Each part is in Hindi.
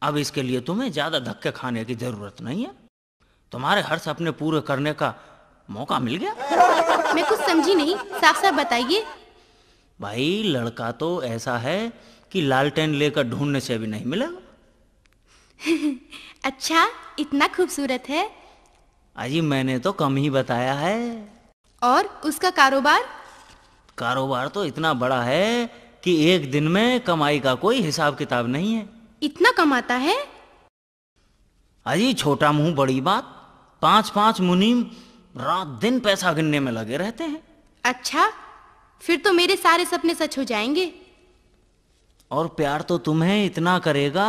अब इसके लिए तुम्हें ज्यादा धक्के खाने की जरूरत नहीं है। तुम्हारे हर सपने पूरे करने का मौका मिल गया। मैं कुछ समझी नहीं, साफ साफ बताइए। भाई लड़का तो ऐसा है कि लालटेन लेकर ढूंढने से भी नहीं मिलेगा। अच्छा, इतना खूबसूरत है? अजी मैंने तो कम ही बताया है। और उसका कारोबार? कारोबार तो इतना बड़ा है कि एक दिन में कमाई का कोई हिसाब किताब नहीं है। इतना कमाता है? अजी छोटा मुंह बड़ी बात। 5-5 मुनीम रात दिन पैसा गिनने में लगे रहते हैं। अच्छा, फिर तो मेरे सारे सपने सच हो जाएंगे। और प्यार तो तुम्हें इतना करेगा।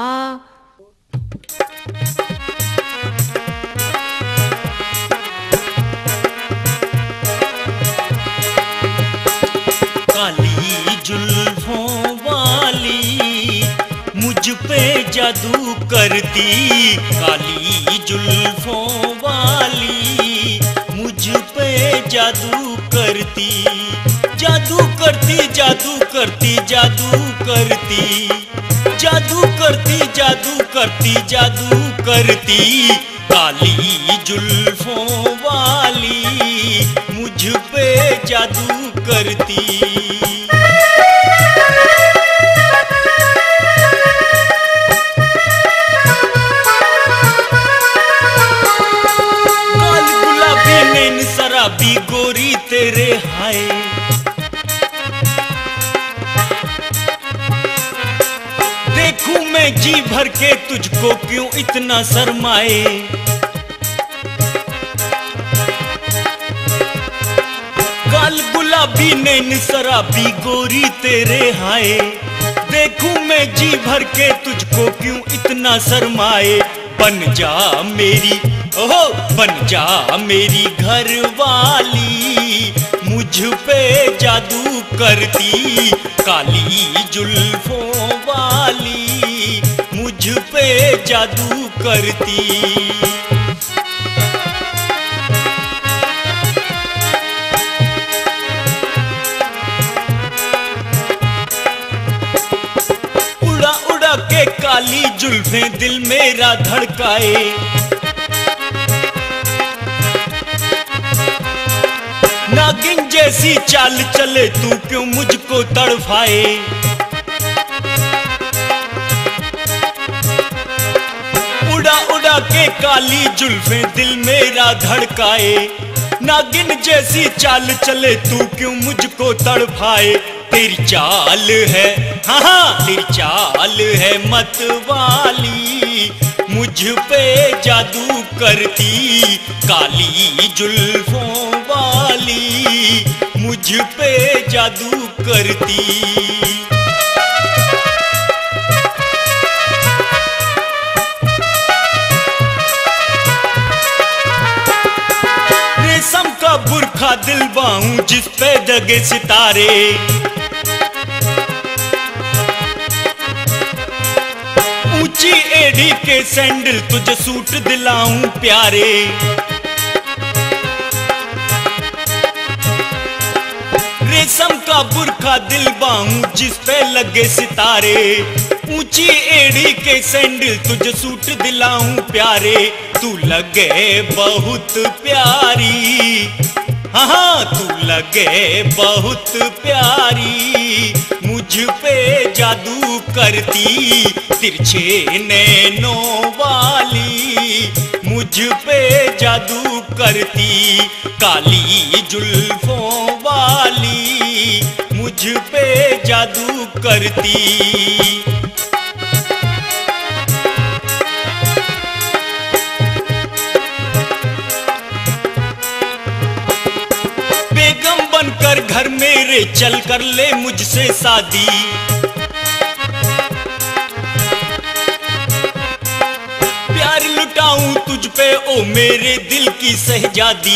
काली जुल्फों वाली मुझ पे जादू करती, काली जुल्फों वाली मुझ पे जादू करती, जादू करती, जादू करती, जादू करती, जादू करती, जादू करती, जादू करती, काली जुल्फों वाली मुझ पे जादू करती। काल गुलाबी नैन शराबी गोरी तेरे हाय, देखूं मैं जी भर के तुझको क्यों इतना शर्माए। काल गुलाबी नैन शराबी गोरी तेरे हाय, देखूं मैं जी भर के तुझको क्यों इतना शर्माए। बन जा मेरी, ओहो बन जा मेरी घर वाली मुझ पे जादू करती, काली जुल्फों वाली मुझ पे जादू करती। उड़ा उड़ा के काली जुल्फें दिल मेरा धड़काए, नागिन जैसी चाल चले तू क्यों मुझको तड़फाए। उड़ा उड़ा के काली जुल्फें दिल मेरा धड़काए, नागिन जैसी चाल चले तू क्यों मुझको तड़फाए। तेरी चाल है, हाँ हाँ तेरी चाल है मत वाली मुझ पे जादू करती, काली जुल्फों वाली मुझ पे जादू करती। रेशम का बुरखा दिलवाऊं जिस पे दगे सितारे, ऊंची एड़ी के सैंडल तुझे सूट दिलाऊं प्यारे। रेशम का बुरखा दिलवाऊं जिस पे लगे सितारे, ऊंची एड़ी के सैंडल तुझे सूट दिलाऊं प्यारे। तू लगे बहुत प्यारी, हाँ तू लगे बहुत प्यारी मुझ पे जादू करती, तिरछे नैनों वाली मुझ पे जादू करती, काली जुल्फों वाली मुझ पे जादू करती। बेगम बनकर घर मेरे चल कर ले मुझसे शादी, प्यार लुटाऊं तुझ पे ओ मेरे दिल की शहजादी।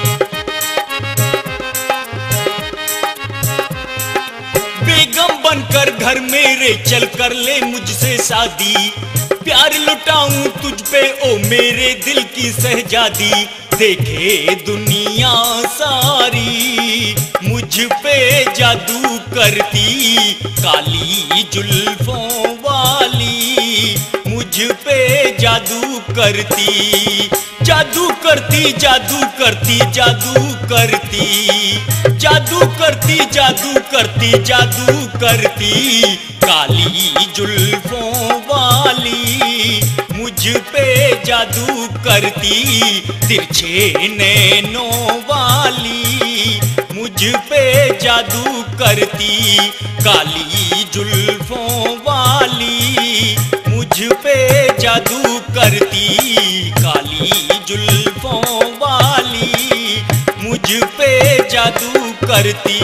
बेगम बनकर घर मेरे चल कर ले मुझसे शादी, प्यार लुटाऊं तुझ पे ओ मेरे दिल की शहजादी। देखे दुनिया सारी मुझ पे जादू करती, काली जुल्फों वाली मुझ मुझ पे जादू करती, जादू करती, जादू करती, जादू करती, जादू करती, जादू करती, जादू करती, काली जुल्फों वाली मुझ पे जादू करती, तिरछे नैनों वाली मुझ पे जादू करती, काली जुल्फों वाली मुझ पे जादू करती, काली जुल्फों वाली मुझ पे जादू करती।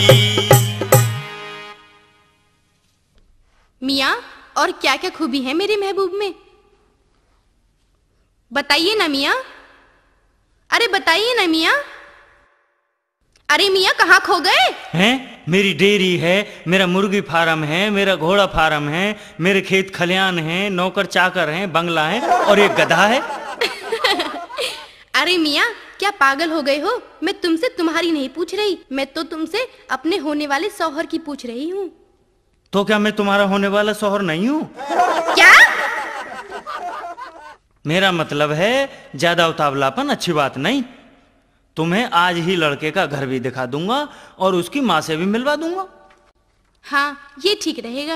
मियाँ, और क्या क्या खूबी है मेरे महबूब में? बताइए ना मियाँ, अरे बताइए ना मियाँ। अरे मियाँ, कहाँ खो गए हैं? मेरी डेयरी है, मेरा मुर्गी फार्म है, मेरा घोड़ा फार्म है, मेरे खेत खलियान हैं, नौकर चाकर हैं, बंगला है और एक गधा है। अरे मियाँ, क्या पागल हो गए हो? मैं तुमसे तुम्हारी नहीं पूछ रही, मैं तो तुमसे अपने होने वाले शौहर की पूछ रही हूँ। तो क्या मैं तुम्हारा होने वाला शौहर नहीं हूँ? क्या? मेरा मतलब है ज्यादा उतावलापन अच्छी बात नहीं। तुम्हें आज ही लड़के का घर भी दिखा दूंगा और उसकी माँ से भी मिलवा दूंगा। हाँ, ये ठीक रहेगा।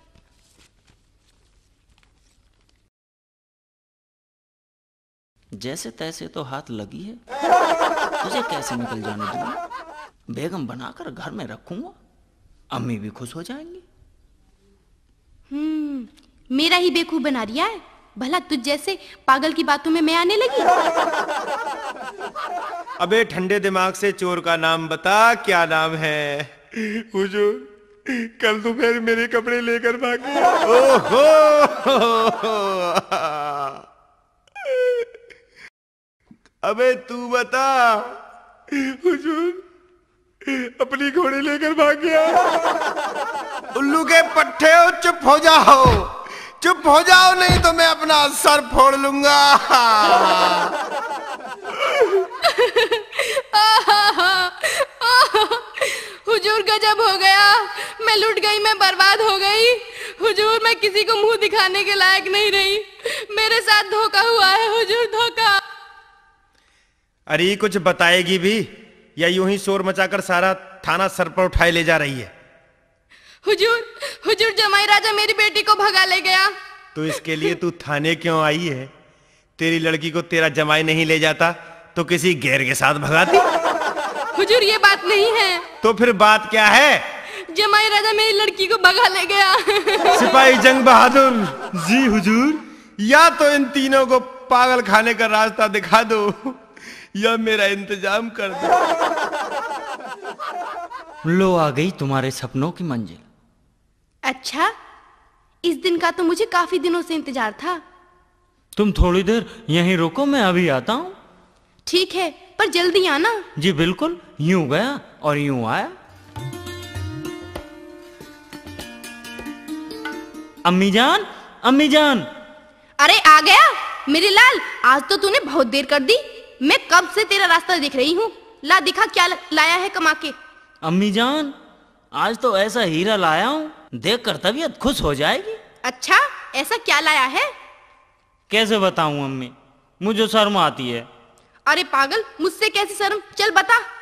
जैसे तैसे तो हाथ लगी है, तुझे कैसे निकल जाने दूंगा। बेगम बनाकर घर में रखूंगा, अम्मी भी खुश हो जाएंगी। मेरा ही बेवकूफ बना रिया है। भला तुझ जैसे पागल की बातों में मैं आने लगी? अबे ठंडे दिमाग से चोर का नाम बता, क्या नाम है? हुजूर, कल दोपहर मेरे कपड़े लेकर भागे। ओहो! अबे तू बता। हुजूर, अपनी घोड़ी लेकर भाग गया। उल्लू के पट्टे हो, चुप हो जाओ, चुप हो जाओ, नहीं तो मैं अपना सर फोड़ लूंगा। हुजूर, गजब हो गया। मैं लुट गई, मैं बर्बाद हो गई। हुजूर, मैं किसी को मुंह दिखाने के लायक नहीं रही। मेरे साथ धोखा हुआ है हुजूर, धोखा। अरे कुछ बताएगी भी या यूं ही शोर मचाकर सारा थाना सर पर उठाए ले जा रही है? हुजूर, हुजूर, जमाई राजा मेरी बेटी को भगा ले गया। तो इसके लिए तू थाने क्यों आई है? तेरी लड़की को तेरा जमाई नहीं ले जाता तो किसी गैर के साथ भगाती। हुजूर, ये बात नहीं है। तो फिर बात क्या है? जमाई राजा मेरी लड़की को भगा ले गया। सिपाही जंग बहादुर। जी हुजूर। या तो इन तीनों को पागल खाने का रास्ता दिखा दो या मेरा इंतजाम कर दो। लो आ गई तुम्हारे सपनों की मंजिल। अच्छा, इस दिन का तो मुझे काफी दिनों से इंतजार था। तुम थोड़ी देर यहीं रुको, मैं अभी आता हूँ। ठीक है, पर जल्दी आना। जी बिल्कुल, यूं गया और यूं आया। अम्मी जान, अम्मी जान। अरे आ गया मेरे लाल, आज तो तूने बहुत देर कर दी। मैं कब से तेरा रास्ता देख रही हूँ। ला दिखा क्या लाया है कमा के। अम्मी जान, आज तो ऐसा हीरा लाया हूँ, देखकर तबीयत खुश हो जाएगी। अच्छा, ऐसा क्या लाया है? कैसे बताऊं अम्मी, मुझे शर्म आती है। अरे पागल, मुझसे कैसी शर्म? चल बता।